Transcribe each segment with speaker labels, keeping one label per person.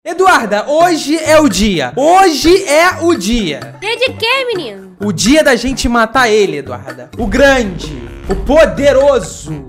Speaker 1: Eduarda, hoje é o dia. Hoje é o dia.
Speaker 2: Dia de quê, menino?
Speaker 1: O dia da gente matar ele, Eduarda. O grande, o poderoso.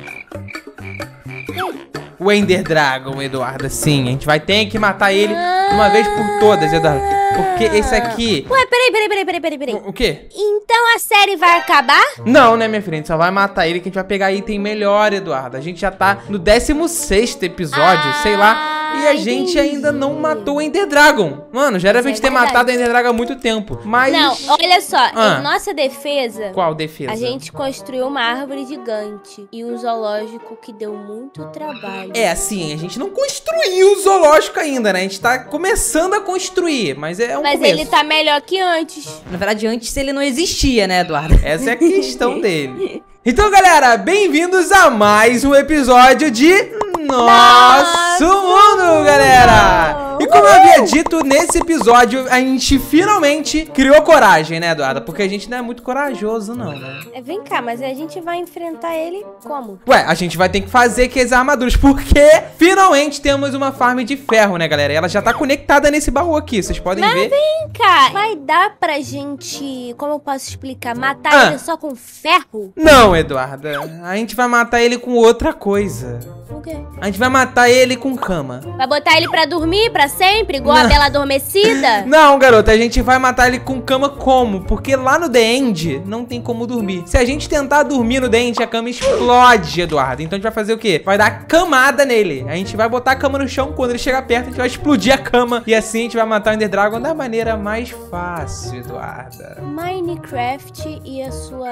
Speaker 1: O Ender Dragon, Eduarda. Sim, a gente vai ter que matar ele de uma vez por todas, Eduarda. Porque esse aqui...
Speaker 2: Ué, peraí.
Speaker 1: O quê?
Speaker 2: Então a série vai acabar?
Speaker 1: Não, né, minha filha? A gente só vai matar ele que a gente vai pegar item melhor, Eduarda. A gente já tá no 16º episódio, sei lá. E a gente ainda não matou o Ender Dragon. Mano, já era pra gente ter matado o Ender Dragon há muito tempo. Mas...
Speaker 2: Não, olha só. Em nossa defesa...
Speaker 1: Qual defesa?
Speaker 2: A gente construiu uma árvore gigante. E um zoológico que deu muito trabalho.
Speaker 1: É, assim, a gente não construiu o zoológico ainda, né? A gente tá começando a construir, mas é um
Speaker 2: Mas
Speaker 1: começo.
Speaker 2: ele tá melhor que antes.
Speaker 3: Na verdade, antes ele não existia, né, Eduardo?
Speaker 1: Essa é a questão dele. Então, galera, bem-vindos a mais um episódio de Nosso Mundo, galera! E como eu havia dito, nesse episódio a gente finalmente criou coragem, né, Eduarda? Porque a gente não é muito corajoso, não, né?
Speaker 2: Vem cá, mas a gente vai enfrentar ele como?
Speaker 1: Ué, a gente vai ter que fazer que as armaduras, porque finalmente temos uma farm de ferro, né, galera? E ela já tá conectada nesse baú aqui, vocês podem ver.
Speaker 2: Vem cá, vai dar pra gente, como eu posso explicar, matar ele só com ferro?
Speaker 1: Não, Eduarda, a gente vai matar ele com outra coisa.
Speaker 2: O quê?
Speaker 1: A gente vai matar ele com cama.
Speaker 2: Vai botar ele pra dormir pra sempre, igual a Bela Adormecida?
Speaker 1: Não, garota, a gente vai matar ele com cama como? Porque lá no The End não tem como dormir. Se a gente tentar dormir no The End, a cama explode, Eduardo. Então a gente vai fazer o quê? Vai dar camada nele. A gente vai botar a cama no chão, quando ele chegar perto, a gente vai explodir a cama. E assim a gente vai matar o Ender Dragon da maneira mais fácil, Eduarda.
Speaker 2: Minecraft e a sua...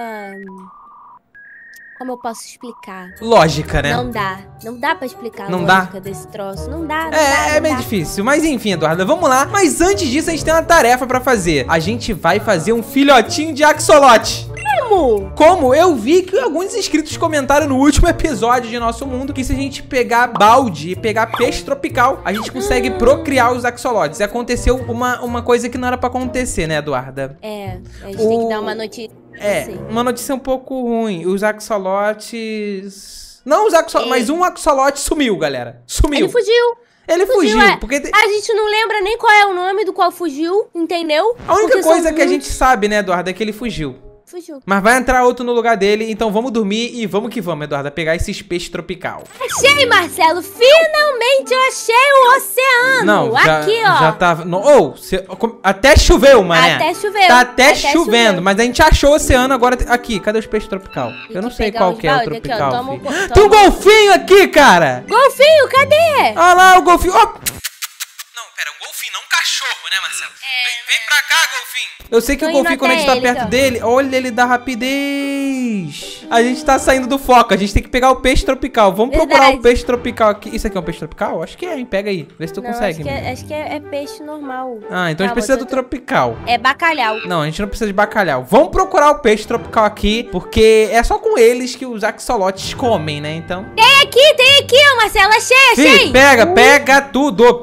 Speaker 2: Como eu posso explicar?
Speaker 1: Lógica, né?
Speaker 2: Não dá pra explicar
Speaker 1: não
Speaker 2: a lógica desse troço. Não dá.
Speaker 1: É meio difícil. Mas enfim, Eduarda, vamos lá. Mas antes disso, a gente tem uma tarefa pra fazer. A gente vai fazer um filhotinho de axolote. Como? Eu vi que alguns inscritos comentaram no último episódio de Nosso Mundo que se a gente pegar balde e pegar peixe tropical, a gente consegue procriar os axolotes. E aconteceu uma coisa que não era pra acontecer, né, Eduarda?
Speaker 2: A gente tem que dar uma notícia.
Speaker 1: Uma notícia um pouco ruim. Os axolotes... Não os axolotes, mas um axolote sumiu, galera. Sumiu.
Speaker 2: Ele fugiu.
Speaker 1: Ele fugiu, porque...
Speaker 2: A gente não lembra nem qual é o nome do qual fugiu, entendeu?
Speaker 1: A única coisa que a gente sabe, né, Eduarda, é que ele fugiu. Mas vai entrar outro no lugar dele, então vamos dormir e vamos que vamos, Eduarda, pegar esses peixes tropical.
Speaker 2: Achei, Marcelo! Finalmente eu achei o oceano!
Speaker 1: Não,
Speaker 2: aqui, ó.
Speaker 1: Já tava... até choveu, mané.
Speaker 2: Até choveu.
Speaker 1: Tá até chovendo, mas a gente achou o oceano agora... Aqui, cadê os peixes tropical? Eu não sei qual que é o tropical.
Speaker 2: Aqui, ó,
Speaker 1: tem um golfinho aqui, cara!
Speaker 2: Golfinho, cadê?
Speaker 1: Olha lá o golfinho. Oh. Não, pera, um golfinho, não um cachorro, né, Marcelo? Vem pra cá, golfinho. Eu sei que o golfinho, quando a gente tá perto dele, olha, ele dá rapidez. A gente tá saindo do foco, a gente tem que pegar o peixe tropical. Vamos procurar o peixe tropical aqui. Isso aqui é um peixe tropical? Acho que é, hein? Pega aí, vê se tu consegue.
Speaker 2: Acho que é peixe normal.
Speaker 1: Ah, então a gente precisa do tropical.
Speaker 2: É bacalhau.
Speaker 1: Não, a gente não precisa de bacalhau. Vamos procurar o peixe tropical aqui, porque é só com eles que os axolotes comem, né? Então...
Speaker 2: Tem aqui, ó, Marcelo, achei.
Speaker 1: Pega tudo.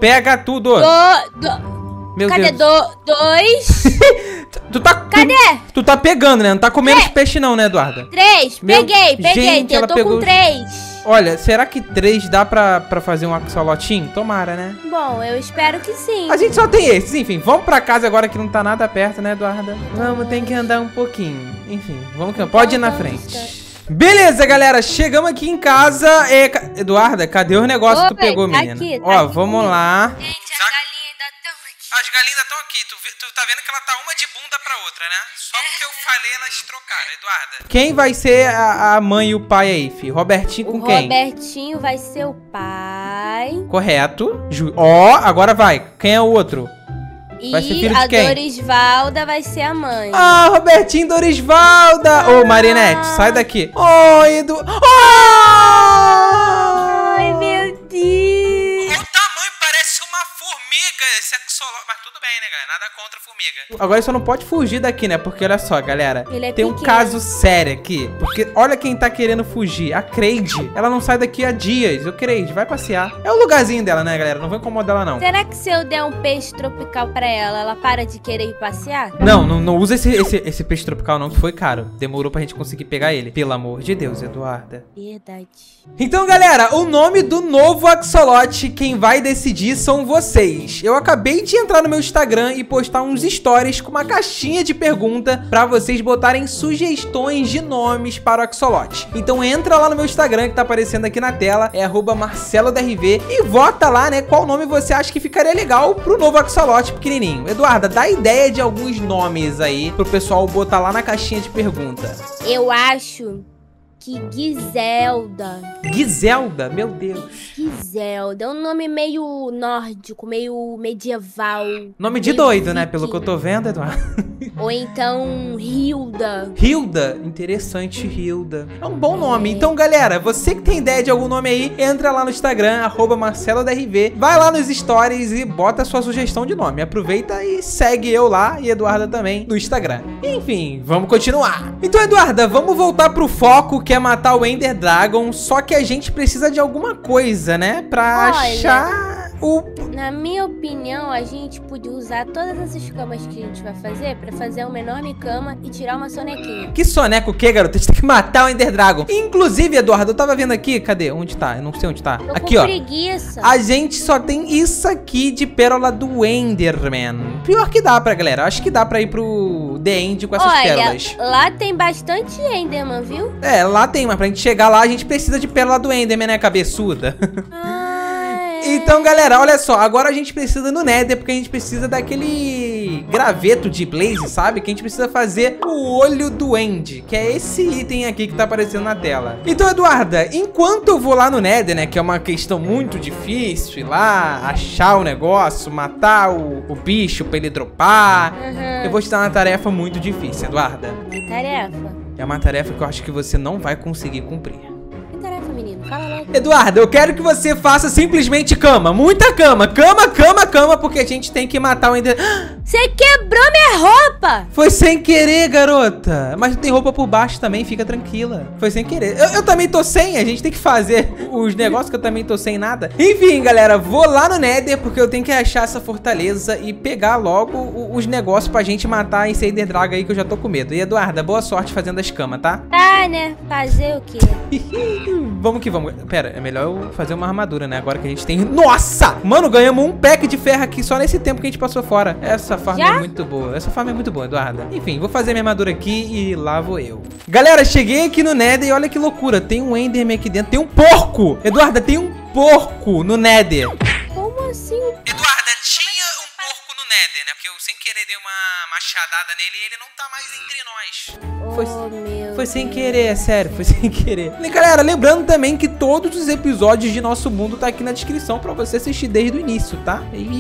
Speaker 1: Meu
Speaker 2: Cadê?
Speaker 1: Deus.
Speaker 2: Dois.
Speaker 1: Cadê? Tu tá pegando, né? Não tá comendo os peixes não, né, Eduarda?
Speaker 2: 3. Peguei.
Speaker 1: Gente,
Speaker 2: eu tô com 3.
Speaker 1: Olha, será que 3 dá pra fazer um axolotinho? Tomara, né?
Speaker 2: Bom, eu espero que sim.
Speaker 1: A gente só tem esses. Enfim, vamos pra casa agora que não tá nada perto, né, Eduarda? Vamos, tem que andar um pouquinho. Enfim, vamos que pode ir na frente. Beleza, galera, chegamos aqui em casa. Eduarda, cadê os negócios que tu pegou, menina? Ó, vamos lá.
Speaker 2: Gente, as galinhas ainda estão aqui.
Speaker 1: As galinhas estão aqui. Tu tá vendo que ela tá uma de bunda pra outra, né? Só porque eu falei elas trocaram, Eduarda. Quem vai ser a mãe e o pai aí, filho? Robertinho com quem?
Speaker 2: Robertinho vai ser o pai.
Speaker 1: Correto. Ó, agora vai. Quem é o outro? Vai ser filho de quem?
Speaker 2: A Dorisvalda vai ser a mãe.
Speaker 1: Ah, Robertinho, Dorisvalda. Ô, Marinette, sai daqui. Ô, Edu.
Speaker 2: Ai, meu Deus.
Speaker 1: O tamanho parece uma formiga esse axolote. Mas tudo bem, né, galera? Nada contra a formiga. Agora só não pode fugir daqui, né? Porque olha só, galera. Tem um caso sério aqui. Porque olha quem tá querendo fugir. A Creide. Ela não sai daqui há dias. Ô, Creide, vai passear. É o lugarzinho dela, né, galera? Não vou incomodar ela, não.
Speaker 2: Será que se eu der um peixe tropical pra ela para de querer ir passear?
Speaker 1: Não usa esse peixe tropical, não, que foi caro. Demorou pra gente conseguir pegar ele. Pelo amor de Deus, Eduarda.
Speaker 2: Verdade.
Speaker 1: Então, galera, o nome do novo axolote, quem vai decidir são são vocês. Eu acabei de entrar no meu Instagram e postar uns stories com uma caixinha de pergunta pra vocês botarem sugestões de nomes para o Axolotl. Então entra lá no meu Instagram que tá aparecendo aqui na tela, é @marcelodrv, e vota lá, né, qual nome você acha que ficaria legal pro novo Axolotl pequenininho. Eduarda, dá ideia de alguns nomes aí pro pessoal botar lá na caixinha de pergunta.
Speaker 2: Eu acho que Giselda.
Speaker 1: Giselda? Meu Deus.
Speaker 2: Giselda. É um nome meio nórdico, meio medieval.
Speaker 1: Nome de doido, né? Pelo que eu tô vendo, Eduardo.
Speaker 2: Ou então Hilda.
Speaker 1: Hilda? Interessante, Hilda. É um bom nome. Então, galera, você que tem ideia de algum nome aí, entra lá no Instagram, @marcelodrv, vai lá nos stories e bota a sua sugestão de nome. Aproveita e segue eu lá e Eduarda também no Instagram. Enfim, vamos continuar. Então, Eduarda, vamos voltar pro foco, que é matar o Ender Dragon, só que a gente precisa de alguma coisa, né? Pra achar o...
Speaker 2: Na minha opinião, a gente podia usar todas essas camas que a gente vai fazer pra fazer uma enorme cama e tirar uma sonequinha.
Speaker 1: Que soneca o quê, garoto? A gente tem que matar o Ender Dragon. Inclusive, Eduardo, eu tava vendo aqui, cadê? Onde tá? Eu não sei onde tá.
Speaker 2: Tô
Speaker 1: aqui,
Speaker 2: com
Speaker 1: ó.
Speaker 2: preguiça.
Speaker 1: A gente só tem isso aqui de pérola do Enderman. Pior que dá pra, galera. Acho que dá pra ir pro The End com essas pérolas.
Speaker 2: Lá tem bastante Enderman, viu?
Speaker 1: É, lá tem, mas pra gente chegar lá, a gente precisa de pérola do Enderman, né, cabeçuda? Então, galera, olha só, agora a gente precisa no Nether, porque a gente precisa daquele graveto de Blaze, sabe? Que a gente precisa fazer o olho do End, que é esse item aqui que tá aparecendo na tela. Então, Eduarda, enquanto eu vou lá no Nether, né, que é uma questão muito difícil, ir lá, achar o negócio, matar o bicho pra ele dropar, eu vou te dar uma tarefa muito difícil, Eduarda.
Speaker 2: Que tarefa?
Speaker 1: É uma tarefa que eu acho que você não vai conseguir cumprir.
Speaker 2: Menino, fala logo.
Speaker 1: Eduardo, eu quero que você faça simplesmente cama. Muita cama. Cama, porque a gente tem que matar o Ender...
Speaker 2: Você quebrou minha roupa!
Speaker 1: Foi sem querer, garota. Mas tem roupa por baixo também, fica tranquila. Foi sem querer. Eu também tô sem, a gente tem que fazer os negócios que eu também tô sem nada. Enfim, galera, vou lá no Nether, porque eu tenho que achar essa fortaleza e pegar logo os negócios pra gente matar esse Ender Dragon aí, que eu já tô com medo. E, Eduarda, boa sorte fazendo as camas, tá?
Speaker 2: Tá, né? Fazer o quê?
Speaker 1: Vamos que vamos. Pera, é melhor eu fazer uma armadura, né? Agora que a gente tem... Nossa! Mano, ganhamos um pack de ferro aqui só nesse tempo que a gente passou fora. Essa farm é muito boa. Essa farm é muito boa, Eduarda. Enfim, vou fazer minha armadura aqui e lá vou eu. Galera, cheguei aqui no Nether e olha que loucura. Tem um Enderman aqui dentro. Tem um porco! Eduarda, tem um porco no Nether.
Speaker 2: Como assim?
Speaker 1: Eduarda, tinha um porco no Nether, né? Porque eu sem querer dei uma machadada nele e ele não tá mais entre nós. Foi sem querer, é sério, foi sem querer. E, galera, lembrando também que todos os episódios de Nosso Mundo tá aqui na descrição pra você assistir desde o início, tá?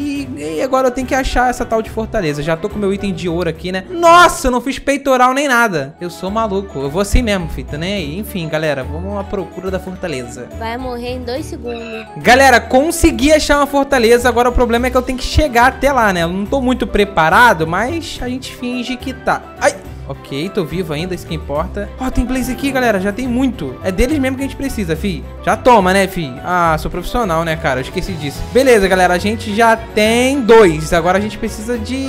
Speaker 1: E agora eu tenho que achar essa tal de fortaleza. Já tô com meu item de ouro aqui, né? Nossa, eu não fiz peitoral nem nada. Eu sou maluco, eu vou assim mesmo, fita, né? Enfim, galera, vamos à procura da fortaleza.
Speaker 2: Vai morrer em 2 segundos.
Speaker 1: Galera, consegui achar uma fortaleza. Agora o problema é que eu tenho que chegar até lá, né? Eu não tô muito preparado, mas a gente finge que tá. Ai! Ok, tô vivo ainda, isso que importa. Ó, tem Blaze aqui, galera, já tem muito. É deles mesmo que a gente precisa, fi. Já toma, né, fi? Ah, sou profissional, né, cara? Eu esqueci disso. Beleza, galera, a gente já tem 2. Agora a gente precisa de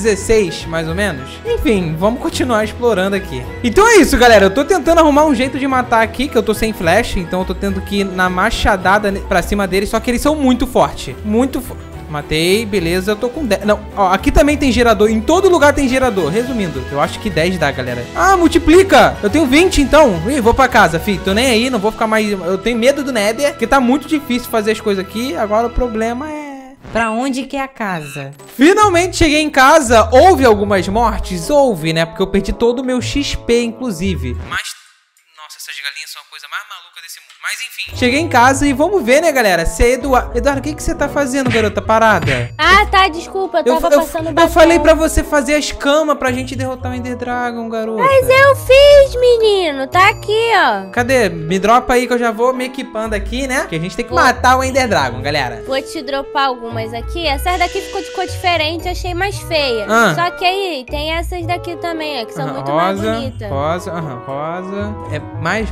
Speaker 1: 16, mais ou menos. Enfim, vamos continuar explorando aqui. Então é isso, galera. Eu tô tentando arrumar um jeito de matar aqui, que eu tô sem flash. Então eu tô tendo que ir na machadada pra cima deles. Só que eles são muito fortes. Muito fortes. Matei, beleza, eu tô com 10. Não, ó, aqui também tem gerador. Em todo lugar tem gerador. Resumindo, eu acho que 10 dá, galera. Ah, multiplica. Eu tenho 20, então. Ih, vou pra casa, filho. Tô nem aí, não vou ficar mais... Eu tenho medo do Nether, porque tá muito difícil fazer as coisas aqui. Agora o problema é...
Speaker 3: Pra onde que é a casa?
Speaker 1: Finalmente cheguei em casa. Houve algumas mortes? Houve, né? Porque eu perdi todo o meu XP, inclusive. Mas... Nossa, essas galinhas são a coisa mais maluca desse mundo. Mas enfim, cheguei em casa e vamos ver, né, galera? Se é Eduardo... Eduardo, o que você tá fazendo, garota parada?
Speaker 2: Ah, tá, desculpa, eu tava passando batom.
Speaker 1: Eu falei pra você fazer as camas pra gente derrotar o Ender Dragon, garota.
Speaker 2: Mas eu fiz, menino, tá aqui, ó.
Speaker 1: Cadê? Me dropa aí que eu já vou me equipando aqui, né? Que a gente tem que matar o Ender Dragon, galera.
Speaker 2: Vou te dropar algumas aqui. Essas daqui ficou diferente, achei mais feia. Só que aí, tem essas daqui também, ó, que são muito mais bonitas.
Speaker 1: Rosa. É mais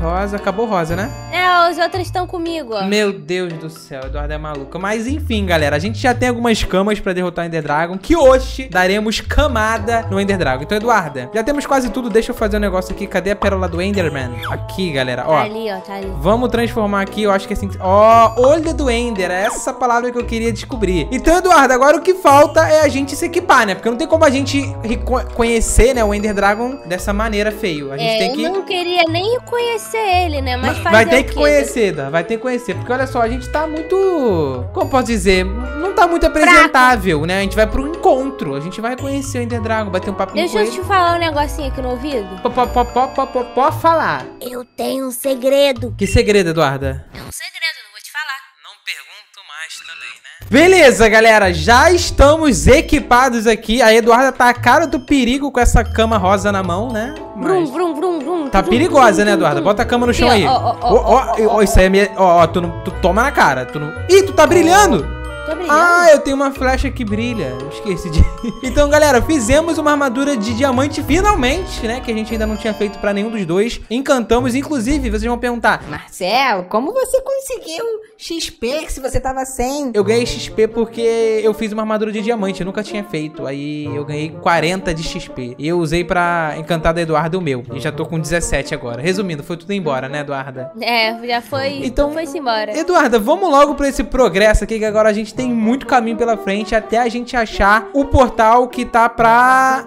Speaker 1: rosa. Acabou rosa, né?
Speaker 2: É, os outros estão comigo, ó.
Speaker 1: Meu Deus do céu, Eduardo é maluca. Mas enfim, galera, a gente já tem algumas camas pra derrotar o Ender Dragon, que hoje daremos camada no Ender Dragon. Então, Eduarda, já temos quase tudo. Deixa eu fazer um negócio aqui. Cadê a pérola do Enderman? Aqui, galera, ó.
Speaker 2: Tá ali, ó, tá ali.
Speaker 1: Vamos transformar aqui, eu acho que é assim... Ó, olho do Ender, é essa palavra que eu queria descobrir. Então, Eduardo, agora o que falta é a gente se equipar, né? Porque não tem como a gente reconhecer, né, o Ender Dragon dessa maneira feio. A gente tem que...
Speaker 2: Eu não queria nem conhecer ele, né? Mas fazer
Speaker 1: vai ter que
Speaker 2: o quê?
Speaker 1: conhecer, Dan. Vai ter que conhecer. Porque olha só, a gente tá muito... Como posso dizer? Não tá muito apresentável, né? A gente vai pro encontro. A gente vai conhecer o Ender Dragon, vai ter um papo com ele.
Speaker 2: Deixa eu te falar um negocinho aqui no ouvido.
Speaker 1: Pode falar.
Speaker 2: Eu tenho um segredo.
Speaker 1: Que segredo, Eduarda?
Speaker 2: É um segredo, não vou te falar.
Speaker 1: Não pergunto mais também, né? Beleza, galera. Já estamos equipados aqui. A Eduarda tá a cara do perigo com essa cama rosa na mão, né?
Speaker 2: Brum, brum, brum, brum.
Speaker 1: Tá perigosa, né, Eduarda? Bota a cama no chão aí. Ó, isso aí é minha... Ó, tu toma na cara. Ih, tu tá brilhando.
Speaker 2: Tô brilhando.
Speaker 1: Ah, eu tenho uma flecha que brilha. Eu esqueci de... Então, galera, fizemos uma armadura de diamante finalmente, né? Que a gente ainda não tinha feito pra nenhum dos dois. Encantamos. Inclusive, vocês vão perguntar...
Speaker 3: Marcelo, como você conseguiu XP se você tava sem?
Speaker 1: Eu ganhei XP porque eu fiz uma armadura de diamante. Eu nunca tinha feito. Aí eu ganhei 40 de XP. E eu usei pra encantar da Eduarda o meu. E já tô com 17 agora. Resumindo, foi tudo embora, né, Eduarda?
Speaker 2: É, já foi.
Speaker 1: Então,
Speaker 2: foi-se embora.
Speaker 1: Eduarda, vamos logo pra esse progresso aqui, que agora a gente tem muito caminho pela frente até a gente achar o portal que tá pra...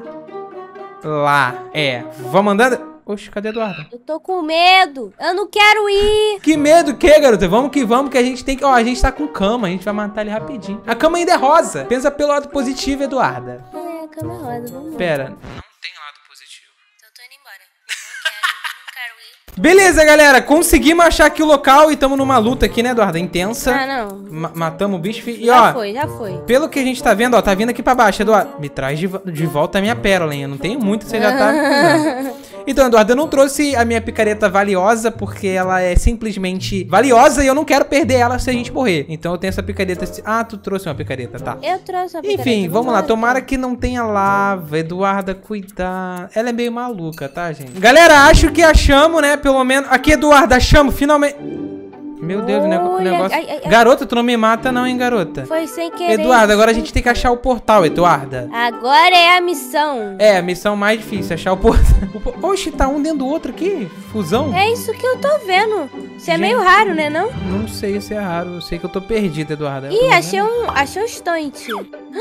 Speaker 1: lá. É, vamos andando... Oxe, cadê a Eduarda?
Speaker 2: Eu tô com medo. Eu não quero ir.
Speaker 1: Que medo que, garota? Vamos que a gente tem que... Ó, a gente tá com cama, a gente vai matar ele rapidinho. A cama ainda é rosa. Pensa pelo lado positivo, Eduarda.
Speaker 2: É, cama rosa, vamos lá.
Speaker 1: Pera.
Speaker 4: Não tem lado positivo.
Speaker 2: Então eu tô indo embora. Não quero ir.
Speaker 1: Beleza, galera. Conseguimos achar aqui o local e tamo numa luta aqui, né, Eduarda? Intensa.
Speaker 2: Ah, não.
Speaker 1: Matamos o bicho. E,
Speaker 2: Já
Speaker 1: ó,
Speaker 2: foi, já foi.
Speaker 1: pelo que a gente tá vendo, ó, tá vindo aqui pra baixo, Eduardo. Me traz de volta a minha pérola, hein? Eu não tenho muito, você já tá... Então, Eduardo, eu não trouxe a minha picareta valiosa porque ela é simplesmente valiosa e eu não quero perder ela se a gente morrer. Então eu tenho essa picareta... Ah, tu trouxe uma picareta, tá.
Speaker 2: Eu trouxe a picareta.
Speaker 1: Enfim, vamos lá. Tomara que não tenha lava. Eduarda, cuidado. Ela é meio maluca, tá, gente? Galera, acho que achamos, né? Pelo menos... Aqui, Eduarda, achamos, finalmente... Meu Deus, o negócio...
Speaker 2: ai.
Speaker 1: Garota, tu não me mata não, hein, garota?
Speaker 2: Foi sem querer.
Speaker 1: Eduarda, agora a gente tem que achar o portal, Eduarda.
Speaker 2: Agora é a missão.
Speaker 1: É, a missão mais difícil, achar o portal. Oxe, tá um dentro do outro aqui? Fusão?
Speaker 2: É isso que eu tô vendo. Isso é
Speaker 1: Gente.
Speaker 2: meio raro, né, não?
Speaker 1: Não sei se é raro, eu sei que eu tô perdido, Eduarda.
Speaker 2: Ih, achei um estante.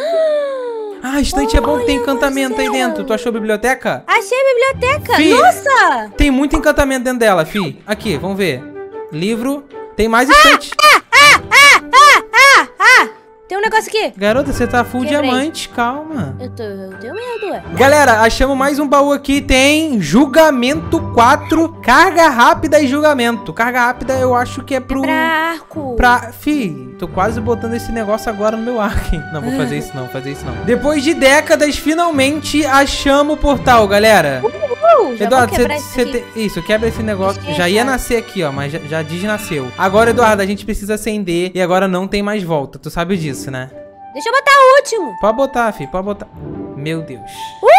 Speaker 1: Ah, estante é bom que tem
Speaker 2: Olha,
Speaker 1: encantamento aí
Speaker 2: Marcelo.
Speaker 1: dentro. Tu achou a biblioteca?
Speaker 2: Achei a biblioteca.
Speaker 1: Fi.
Speaker 2: Nossa!
Speaker 1: Tem muito encantamento dentro dela, fi. Aqui, vamos ver. Livro. Tem mais estante.
Speaker 2: Tem um negócio aqui.
Speaker 1: Garota, você tá full
Speaker 2: Quebrei.
Speaker 1: diamante, calma.
Speaker 2: Eu tenho medo, ué.
Speaker 1: Galera, achamos mais um baú aqui. Tem julgamento 4, carga rápida e julgamento. Carga rápida eu acho que é pro...
Speaker 2: Pra arco.
Speaker 1: Fi, tô quase botando esse negócio agora no meu arco, hein? Não, vou fazer isso não, Depois de décadas, finalmente achamos o portal, galera.
Speaker 2: Já
Speaker 1: Eduardo,
Speaker 2: vou quebrar isso aqui.
Speaker 1: Isso, quebra esse negócio.
Speaker 2: Esquenta.
Speaker 1: Já ia nascer aqui, ó, mas já desnasceu. Agora, Eduardo, a gente precisa acender e agora não tem mais volta. Tu sabe disso, né?
Speaker 2: Deixa eu botar o último.
Speaker 1: Pode botar, fi, pode botar. Meu Deus.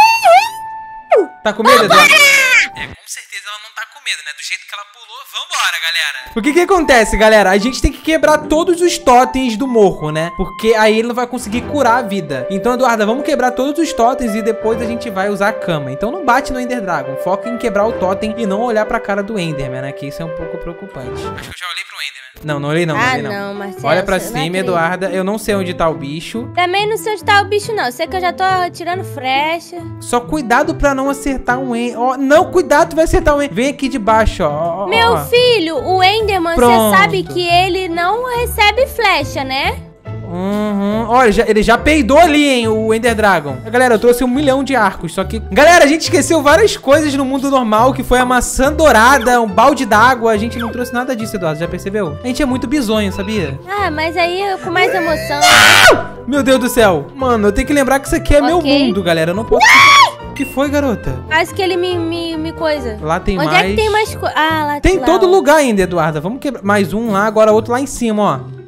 Speaker 1: Tá com medo, Eduardo?
Speaker 4: É, com certeza ela não tá com medo, né? Do jeito que ela pulou, vambora, galera.
Speaker 1: O que que acontece, galera? A gente tem que quebrar todos os totens do morro, né? Porque aí ele não vai conseguir curar a vida. Então, Eduarda, vamos quebrar todos os totens e depois a gente vai usar a cama. Então não bate no Ender Dragon. Foca em quebrar o totem e não olhar pra cara do Enderman, né? Que isso é um pouco preocupante.
Speaker 4: Acho que eu já olhei pro Enderman.
Speaker 1: Não olhei não,
Speaker 2: Ah,
Speaker 1: olhei
Speaker 2: não, Marcelo.
Speaker 1: Olha pra
Speaker 2: eu não
Speaker 1: cima,
Speaker 2: acredito.
Speaker 1: Eduarda. Eu não sei onde tá o bicho.
Speaker 2: Também não sei onde tá o bicho, não. Sei que eu já tô tirando flecha.
Speaker 1: Só cuidado pra não acertar um Enderman. Ó, não, cuidado, tu vai acertar um Enderman. Vem aqui de baixo, ó.
Speaker 2: Meu filho, o Enderman,
Speaker 1: Pronto.
Speaker 2: você sabe que ele não recebe flecha, né?
Speaker 1: Olha, ele já peidou ali, hein, o Ender Dragon. Galera, eu trouxe 1 milhão de arcos, só que... Galera, a gente esqueceu várias coisas no mundo normal, que foi a maçã dourada, um balde d'água. A gente não trouxe nada disso, Eduardo, já percebeu? A gente é muito bizonho, sabia?
Speaker 2: Ah, mas aí com mais emoção.
Speaker 1: Meu Deus do céu. Mano, eu tenho que lembrar que isso aqui é meu
Speaker 2: Ok.
Speaker 1: mundo, galera. Eu não posso... O que foi, garota?
Speaker 2: Quase que ele me coisa.
Speaker 1: Lá tem
Speaker 2: Onde
Speaker 1: mais...
Speaker 2: é que tem mais coisa? Ah, lá
Speaker 1: Tem
Speaker 2: lá,
Speaker 1: todo
Speaker 2: ó.
Speaker 1: lugar ainda, Eduarda. Vamos quebrar. Mais um lá, agora outro lá em cima, ó.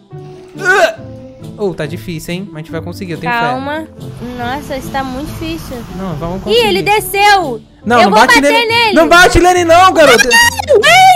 Speaker 1: Oh, tá difícil, hein? Mas a gente vai conseguir, eu tenho fé.
Speaker 2: Calma. Nossa, isso tá muito difícil.
Speaker 1: Não, vamos conseguir.
Speaker 2: Ih, ele desceu.
Speaker 1: Não,
Speaker 2: eu
Speaker 1: não
Speaker 2: vou
Speaker 1: bate
Speaker 2: bater nele.
Speaker 1: Não bate nele não, garota.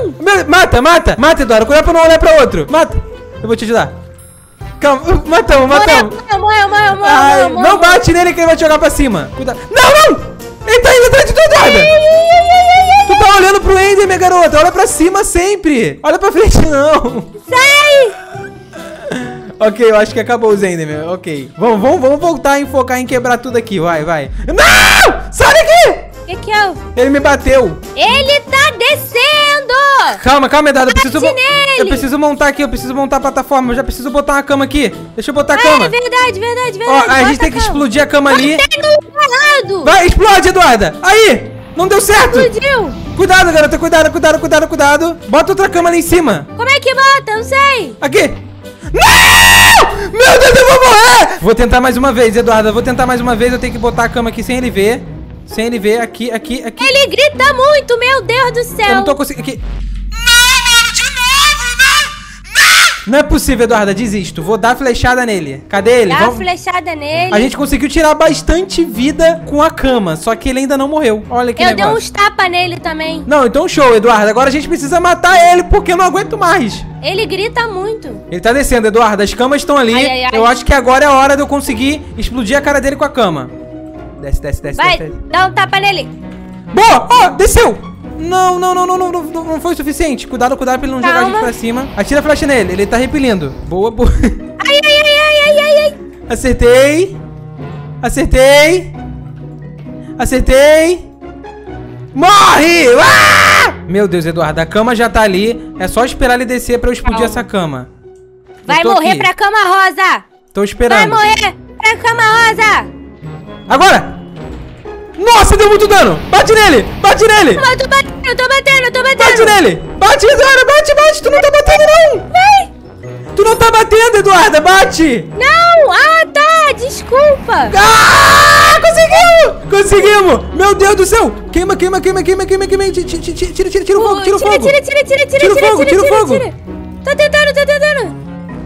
Speaker 1: Mata, mata. Mata, Eduardo. Cuidado pra não olhar pra outro. Mata. Eu vou te ajudar. Calma. Matamos.
Speaker 2: Morreu.
Speaker 1: Ai, não bate nele que ele vai te jogar pra cima. Cuidado. Não! Ele tá indo atrás de tu, Eduardo. Tu tá olhando pro Ender, minha garota. Olha pra cima sempre. Olha pra frente, não.
Speaker 2: Sai!
Speaker 1: Ok, eu acho que acabou o Enderman. Ok. Vamos voltar a enfocar em quebrar tudo aqui. Vai. Não! Sai daqui!
Speaker 2: Que é o...
Speaker 1: Ele me bateu.
Speaker 2: Ele tá descendo!
Speaker 1: Calma, Eduardo.
Speaker 2: Nele!
Speaker 1: Eu preciso montar aqui. Eu preciso montar a plataforma. Eu já preciso botar uma cama aqui. Deixa eu botar a cama.
Speaker 2: É verdade.
Speaker 1: Ó, a gente tem que explodir a cama ali.
Speaker 2: Lado.
Speaker 1: Vai, explode, Eduarda. Aí! Não deu certo.
Speaker 2: Explodiu.
Speaker 1: Cuidado, garota. Cuidado. Bota outra cama ali em cima.
Speaker 2: Como é que bota? Não sei.
Speaker 1: Aqui. Não! Meu Deus, eu vou morrer! Vou tentar mais uma vez, Eduarda. Eu tenho que botar a cama aqui sem ele ver. Aqui.
Speaker 2: Ele grita muito, meu Deus do céu.
Speaker 1: Eu não tô conseguindo. Aqui. Não é possível, Eduarda. Desisto. Vou dar flechada nele. Cadê ele?
Speaker 2: Dá uma flechada nele.
Speaker 1: A gente conseguiu tirar bastante vida com a cama. Só que ele ainda não morreu. Olha que negócio.
Speaker 2: Eu dei uns tapas nele também.
Speaker 1: Não, então show, Eduarda. Agora a gente precisa matar ele, porque eu não aguento mais.
Speaker 2: Ele grita muito.
Speaker 1: Ele tá descendo, Eduarda. As camas estão ali.
Speaker 2: Ai.
Speaker 1: Eu acho que agora é a hora de eu conseguir explodir a cara dele com a cama. Desce.
Speaker 2: Vai, dá um tapa nele.
Speaker 1: Boa! Ó, desceu! Não foi o suficiente. Cuidado pra ele não jogar a gente pra cima. Atira a flecha nele, ele tá repelindo. Boa.
Speaker 2: Ai.
Speaker 1: Acertei. Morre! Ah! Meu Deus, Eduardo, a cama já tá ali. É só esperar ele descer pra eu explodir essa cama.
Speaker 2: Vai morrer aqui. Pra cama rosa.
Speaker 1: Tô esperando.
Speaker 2: Vai morrer pra cama rosa.
Speaker 1: Agora! Nossa, deu muito dano! Bate nele!
Speaker 2: Eu tô batendo.
Speaker 1: Bate nele! Bate, Eduarda! Bate! Tu não tá batendo, não!
Speaker 2: Vem!
Speaker 1: Tu não tá batendo, Eduarda! Bate!
Speaker 2: Não! Ah, tá! Desculpa!
Speaker 1: Ah! Conseguimos! Meu Deus do céu! Queima! Tira o fogo! Tira o fogo!
Speaker 2: Tô tentando!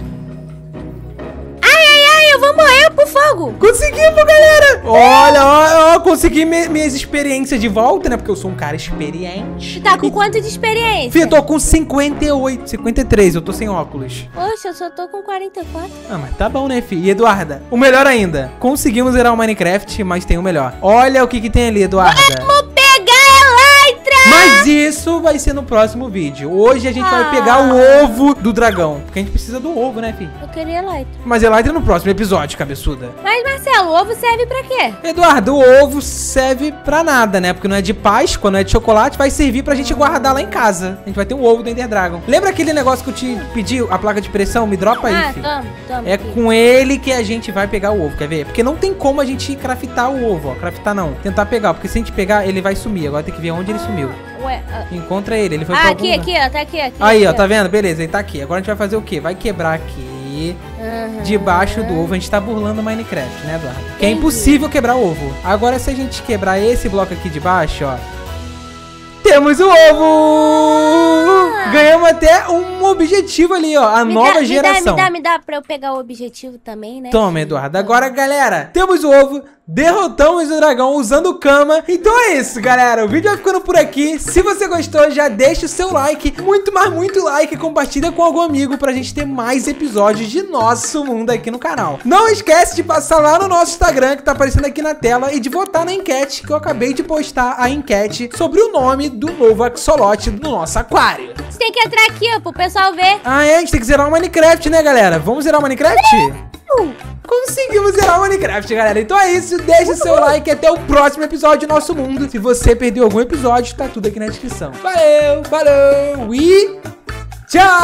Speaker 2: Ai, eu vou morrer pro fogo!
Speaker 1: Conseguimos, galera! Olha, consegui minhas experiências de volta, né? Porque eu sou um cara experiente.
Speaker 2: Tu tá com quanto de experiência?
Speaker 1: Fih, eu tô com 58, 53, eu tô sem óculos.
Speaker 2: Poxa, eu só tô com 44.
Speaker 1: Ah, mas tá bom, né, fi? E Eduarda, o melhor ainda, conseguimos zerar o Minecraft, mas tem o melhor. Olha o que tem ali, Eduarda.
Speaker 2: Vamos pegar a Elytra!
Speaker 1: Mas isso vai ser no próximo vídeo. Hoje a gente vai pegar o ovo do dragão. Porque a gente precisa do ovo, né, fi?
Speaker 2: Eu queria Elytra.
Speaker 1: Mas Elytra no próximo episódio, cabeçuda.
Speaker 2: Mas, Marcelo, o ovo serve pra quê?
Speaker 1: Eduardo, o ovo serve pra nada, né? Porque não é de Páscoa, não é de chocolate, vai servir pra gente guardar lá em casa. A gente vai ter um ovo do Ender Dragon. Lembra aquele negócio que eu te pedi, a placa de pressão? Me dropa aí, filho.
Speaker 2: Toma.
Speaker 1: É com ele que a gente vai pegar o ovo, quer ver? Porque não tem como a gente craftar o ovo, ó. Craftar não. Tentar pegar, porque se a gente pegar, ele vai sumir. Agora tem que ver onde ele sumiu.
Speaker 2: Ué,
Speaker 1: Encontra ele foi pra
Speaker 2: aqui, ó, tá aqui.
Speaker 1: Aí, ó, tá vendo? Beleza, ele tá aqui. Agora a gente vai fazer o quê? Vai quebrar aqui, debaixo do ovo. A gente tá burlando o Minecraft, né, Eduardo? Que é impossível quebrar o ovo. Agora, se a gente quebrar esse bloco aqui de baixo, ó, temos o ovo! Ganhamos até um objetivo ali, ó, a nova geração.
Speaker 2: Me dá pra eu pegar o objetivo também, né?
Speaker 1: Toma, Eduardo. Agora, galera, temos o ovo, derrotamos o dragão usando cama. Então é isso, galera. O vídeo vai ficando por aqui. Se você gostou, já deixa o seu like. Muito like. Compartilha com algum amigo pra gente ter mais episódios de nosso mundo aqui no canal. Não esquece de passar lá no nosso Instagram, que tá aparecendo aqui na tela, e de votar na enquete, que eu acabei de postar a enquete sobre o nome do novo axolote do nosso aquário.
Speaker 2: Você tem que entrar aqui, ó, pro pessoal ver.
Speaker 1: Ah, é? A gente tem que zerar o Minecraft, né, galera? Vamos zerar o Minecraft? Conseguimos zerar o Minecraft, galera. Então é isso, deixa o seu like e até o próximo episódio do Nosso Mundo. Se você perdeu algum episódio, tá tudo aqui na descrição. Valeu, falou e tchau!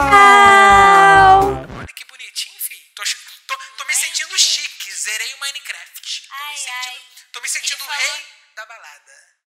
Speaker 4: Olha que bonitinho, filho. Tô me sentindo chique. Zerei o Minecraft. Tô me sentindo rei da balada.